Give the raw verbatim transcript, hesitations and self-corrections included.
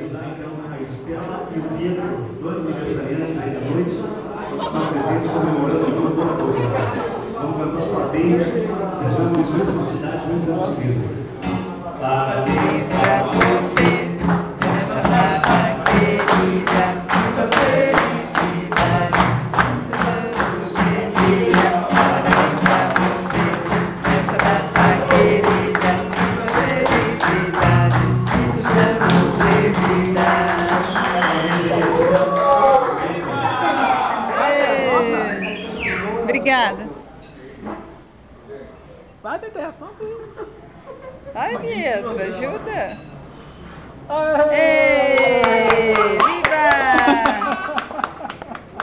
oficializar então a Estela e o Pedro, dois aniversariantes aí da noite, estão presentes comemorando o grupo da boca. Vamos cantar os parabéns, desejamos muitas felicidades, muitos anos de vida. Parabéns para você, nessa data querida, muitas felicidades, muitos anos de vida. Parabéns para você, nessa data querida, muitas felicidades, muitos anos de vida. Obrigada. Vai, Dedé, só Ai, Pietro, ajuda. Aê!